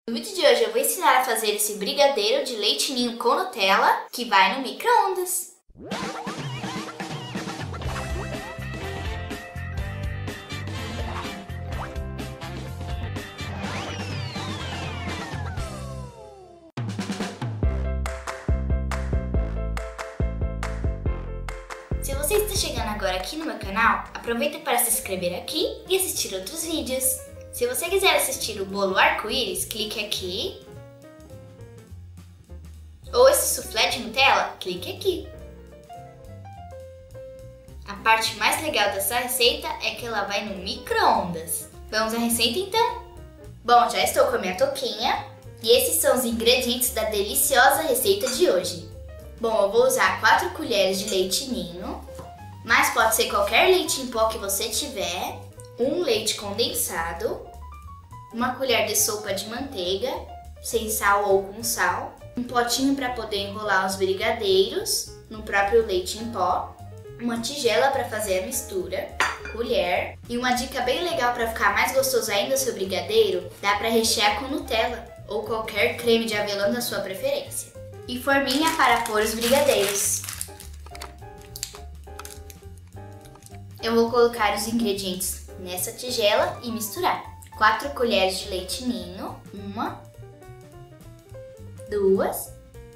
No vídeo de hoje eu vou ensinar a fazer esse brigadeiro de leite ninho com Nutella que vai no micro-ondas. Se você está chegando agora aqui no meu canal, aproveita para se inscrever aqui e assistir outros vídeos. Se você quiser assistir o bolo arco-íris, clique aqui. Ou esse soufflé de Nutella, clique aqui. A parte mais legal dessa receita é que ela vai no micro-ondas. Vamos à receita então? Bom, já estou com a minha touquinha e esses são os ingredientes da deliciosa receita de hoje. Bom, eu vou usar 4 colheres de leite ninho, mas pode ser qualquer leite em pó que você tiver, um leite condensado, uma colher de sopa de manteiga, sem sal ou com sal, um potinho para poder enrolar os brigadeiros no próprio leite em pó, uma tigela para fazer a mistura, colher e uma dica bem legal para ficar mais gostoso ainda o seu brigadeiro, dá para rechear com Nutella ou qualquer creme de avelã da sua preferência. E forminha para pôr os brigadeiros. Eu vou colocar os ingredientes nessa tigela e misturar. 4 colheres de leite ninho, 1, 2,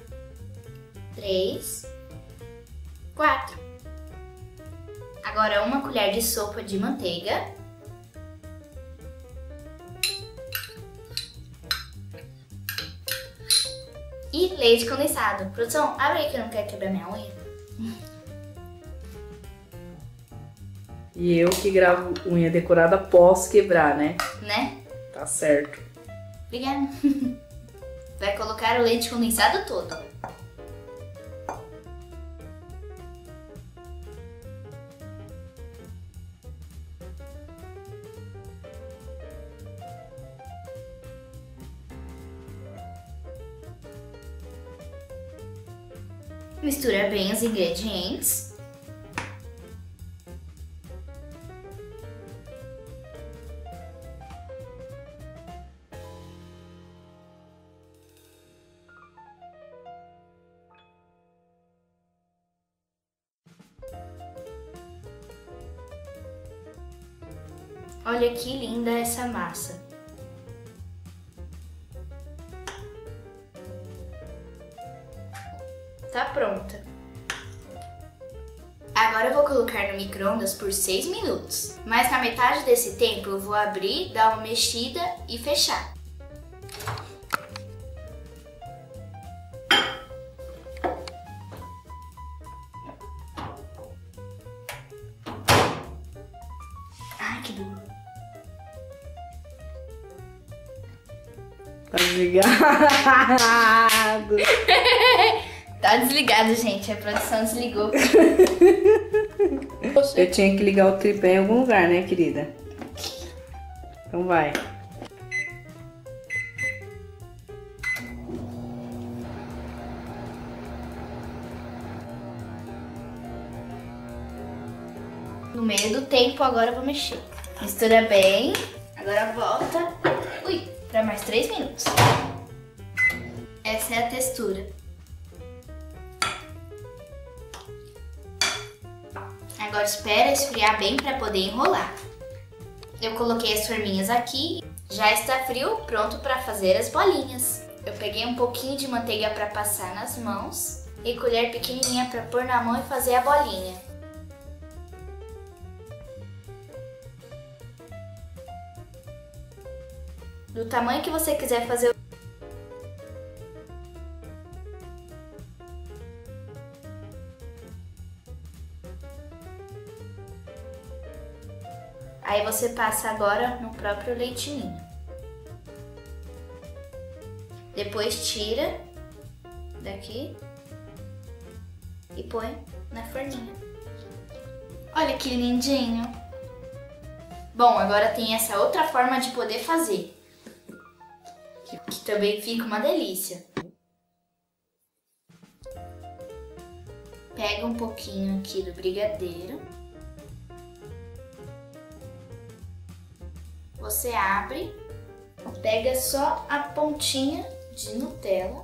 3, 4. Agora 1 colher de sopa de manteiga. E leite condensado. Produção, abre aí que eu não quero quebrar minha unha. E eu que gravo unha decorada posso quebrar, né? Né? Tá certo. Obrigada. Vai colocar o leite condensado todo. Mistura bem os ingredientes. Olha que linda essa massa. Tá pronta. Agora eu vou colocar no micro-ondas por 6 minutos. Mas na metade desse tempo eu vou abrir, dar uma mexida e fechar. Ai, que duro. Tá desligado. Tá desligado, gente. A produção desligou. Eu tinha que ligar o tripé em algum lugar, né, querida? Então vai. No meio do tempo, agora eu vou mexer. Mistura bem. Agora volta. Para mais 3 minutos. Essa é a textura. Agora espera esfriar bem para poder enrolar. Eu coloquei as forminhas aqui. Já está frio, pronto para fazer as bolinhas. Eu peguei um pouquinho de manteiga para passar nas mãos e colher pequenininha para pôr na mão e fazer a bolinha. Do tamanho que você quiser fazer. Aí você passa agora no próprio leite ninho. Depois tira daqui e põe na forminha. Olha que lindinho! Bom, agora tem essa outra forma de poder fazer, que também fica uma delícia. Pega um pouquinho aqui do brigadeiro. Você abre Pega só a pontinha de Nutella.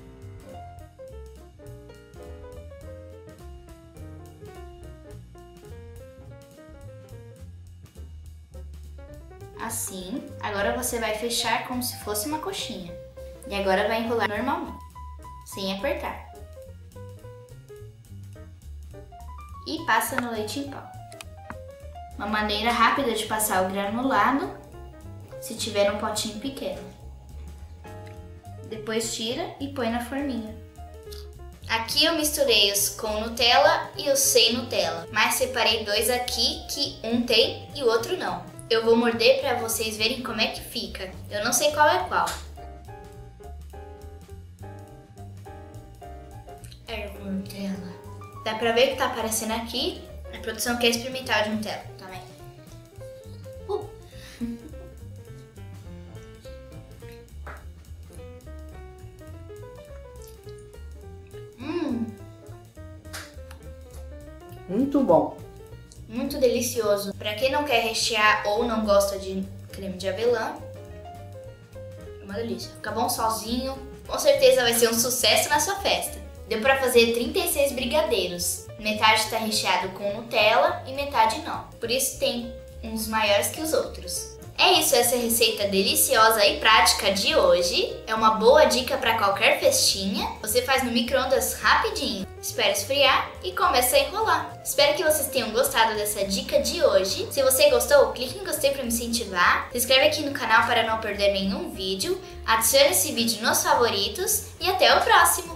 Assim. Agora você vai fechar como se fosse uma coxinha. E agora vai enrolar normalmente, sem apertar. E passa no leite em pó. Uma maneira rápida de passar o granulado, se tiver um potinho pequeno. Depois tira e põe na forminha. Aqui eu misturei os com Nutella e os sem Nutella, mas separei dois aqui que um tem e o outro não. Eu vou morder para vocês verem como é que fica. Eu não sei qual é qual. É com Nutella. Dá pra ver que tá aparecendo aqui. A produção quer experimentar de Nutella também. Muito bom. Muito delicioso. Pra quem não quer rechear ou não gosta de creme de avelã, é uma delícia. Fica bom sozinho. Com certeza vai ser um sucesso na sua festa. Deu pra fazer 36 brigadeiros. Metade está recheado com Nutella e metade não. Por isso tem uns maiores que os outros. É isso, essa receita deliciosa e prática de hoje. É uma boa dica para qualquer festinha. Você faz no micro-ondas rapidinho. Espera esfriar e começa a enrolar. Espero que vocês tenham gostado dessa dica de hoje. Se você gostou, clique em gostei para me incentivar. Se inscreve aqui no canal para não perder nenhum vídeo. Adicione esse vídeo nos favoritos e até o próximo!